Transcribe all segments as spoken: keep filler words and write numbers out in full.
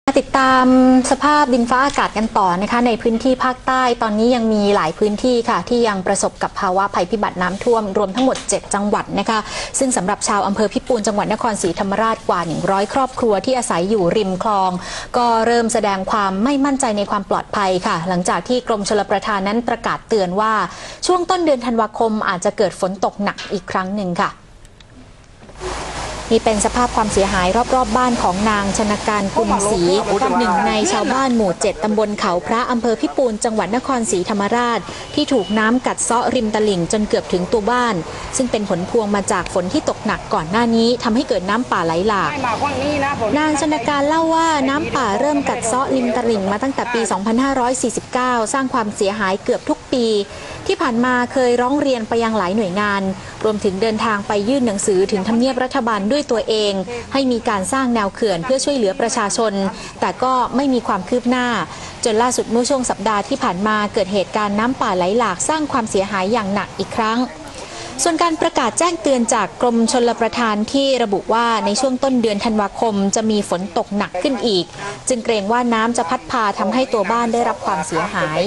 ติดตามสภาพดินฟ้าอากาศกันต่อนะคะในพื้นที่ภาคใต้ตอนนี้ยังมีหลายพื้นที่ค่ะที่ยังประสบกับภาวะภัยพิบัติน้ำท่วมรวมทั้งหมดเจ็ดจังหวัดนะคะซึ่งสำหรับชาวอำเภอพิปูนจังหวัดนครศรีธรรมราชกว่าหนึ่งร้อยครอบครัวที่อาศัยอยู่ริมคลองก็เริ่มแสดงความไม่มั่นใจในความปลอดภัยค่ะหลังจากที่กรมชลประทานนั้นประกาศเตือนว่าช่วงต้นเดือนธันวาคมอาจจะเกิดฝนตกหนักอีกครั้งหนึ่งค่ะนี่เป็นสภาพความเสียหายรอบๆ บ้านของนางชนการกุลศรีหนึ่งในชาวบ้านหมู่เจ็ดตำบลเขาพระอำเภอพิปูนจังหวัดนครศรีธรรมราชที่ถูกน้ำกัดเซาะริมตลิ่งจนเกือบถึงตัวบ้านซึ่งเป็นผลพวงมาจากฝนที่ตกหนักก่อนหน้านี้ทำให้เกิดน้ำป่าไหลหลากนางชนการเล่าว่าน้ำป่าเริ่มกัดเซาะริมตลิ่งมาตั้งแต่ปี สองพันห้าร้อยสี่สิบเก้า สร้างความเสียหายเกือบทุกปีที่ผ่านมาเคยร้องเรียนไปยังหลายหน่วยงานรวมถึงเดินทางไปยื่นหนังสือถึงทำเนียบรัฐบาลด้วยตัวเองให้มีการสร้างแนวเขื่อนเพื่อช่วยเหลือประชาชนแต่ก็ไม่มีความคืบหน้าจนล่าสุดเมื่อช่วงสัปดาห์ที่ผ่านมาเกิดเหตุการณ์น้ำป่าไหลหลากสร้างความเสียหายอย่างหนักอีกครั้งส่วนการประกาศแจ้งเตือนจากกรมชลประทานที่ระบุว่าในช่วงต้นเดือนธันวาคมจะมีฝนตกหนักขึ้นอีกจึงเกรงว่าน้ำจะพัดพาทำให้ตัวบ้านได้รับความเสียหาย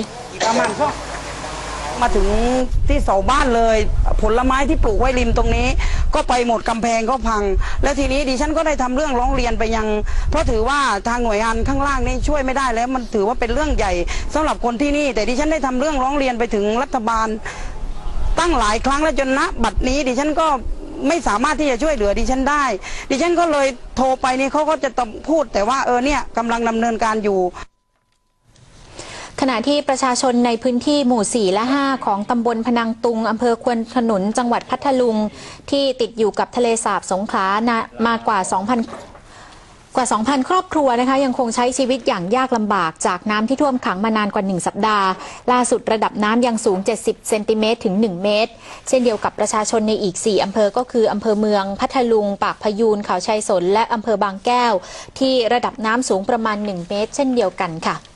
มาถึงที่เสาบ้านเลยผลไม้ที่ปลูกไว้ริมตรงนี้ก็ไปหมดกำแพงก็พังและทีนี้ดิฉันก็ได้ทำเรื่องร้องเรียนไปยังเพราะถือว่าทางหน่วยงานข้างล่างนี่ช่วยไม่ได้แล้วมันถือว่าเป็นเรื่องใหญ่สำหรับคนที่นี่แต่ดิฉันได้ทำเรื่องร้องเรียนไปถึงรัฐบาลตั้งหลายครั้งแล้วจนณบัดนี้ดิฉันก็ไม่สามารถที่จะช่วยเหลือดิฉันได้ดิฉันก็เลยโทรไปนี่เขาก็จะพูดแต่ว่าเออเนี่ยกำลังดำเนินการอยู่ขณะที่ประชาชนในพื้นที่หมู่สี่และห้าของตำบลพนังตุงอำเภอควนขนุนจังหวัดพัทลุงที่ติดอยู่กับทะเลสาบสงขลามากว่า สองพัน กว่า สองพัน ครอบครัวนะคะยังคงใช้ชีวิตอย่างยากลำบากจากน้ำที่ท่วมขังมานานกว่าหนึ่งสัปดาห์ล่าสุดระดับน้ำยังสูงเจ็ดสิบเซนติเมตรถึงหนึ่งเมตรเช่นเดียวกับประชาชนในอีกสี่อำเภอก็คืออำเภอเมืองพัทลุงปากพยูนเขาชัยสนและอำเภอบางแก้วที่ระดับน้ำสูงประมาณหนึ่งเมตรเช่นเดียวกันค่ะ